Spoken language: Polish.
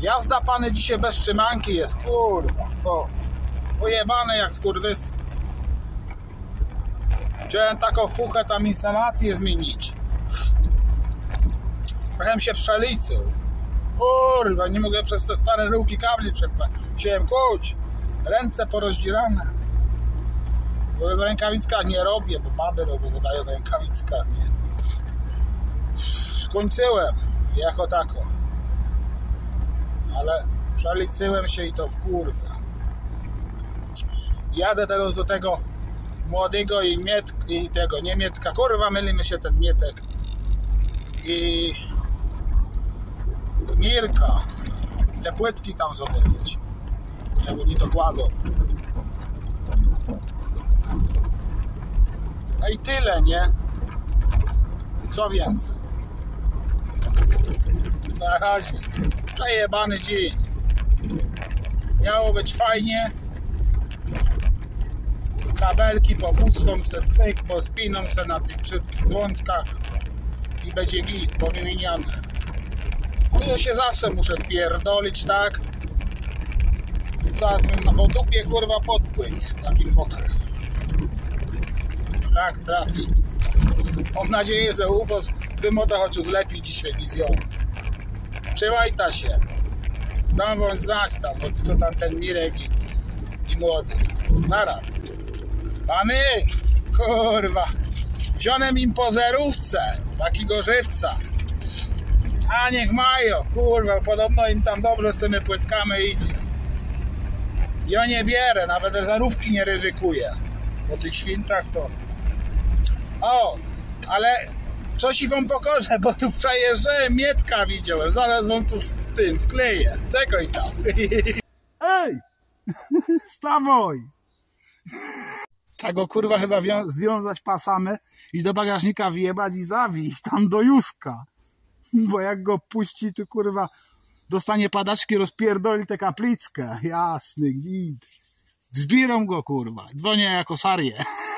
Jazda pany dzisiaj bez trzymanki jest, kurwa. Pojebane jak skurwysy. Chciałem taką fuchę tam instalację zmienić. Trochę się przeliczył. Kurwa, nie mogę przez te stare ryłki kabli przepaść. Chciałem kuć. Ręce porozdzierane. Bo w rękawiczkach nie robię, bo baby robią, wydają w rękawiczkach, nie. Skończyłem jako tako. Ale przeliczyłem się i to w kurwa. Jadę teraz do tego młodego i tego Niemietka. Kurwa, mylimy się ten Mietek. I Mirka. Te płytki tam zobaczyć. Jak oni to kładą. No i tyle, nie? Co więcej? Na razie. Zajebany dzień. Miało być fajnie. Kabelki popuszczą se cyk, pospiną se na tych szybkich łączkach i będzie git, powymieniane. No ja się zawsze muszę pierdolić, tak? Zaraz bym na dupie kurwa podpłynie, takim mokrym. Tak trafi. Mam nadzieję, że u was wymoda chociaż lepiej dzisiaj niż ją. Trzymaj ta się. Dam wam znać tam, co tam ten Mirek i młody. Nara. Pany, kurwa, wziąłem im po zerówce, takiego żywca. A niech mają, kurwa, podobno im tam dobrze z tymi płytkami idzie. Ja nie bierę, nawet zerówki nie ryzykuję. Po tych świętach to... O, ale coś i wam pokażę, bo tu przejeżdżałem, Mietka widziałem, zaraz wam tu w tym wkleję. Czekaj tam. Ej, stawaj. Tak go kurwa chyba związać pasamy i do bagażnika wjebać i zawieźć tam do Józka. Bo jak go puści, to kurwa dostanie padaczki, rozpierdoli tę kaplickę. Jasny gwint. Zbieram go kurwa. Dzwonię jako Sarię.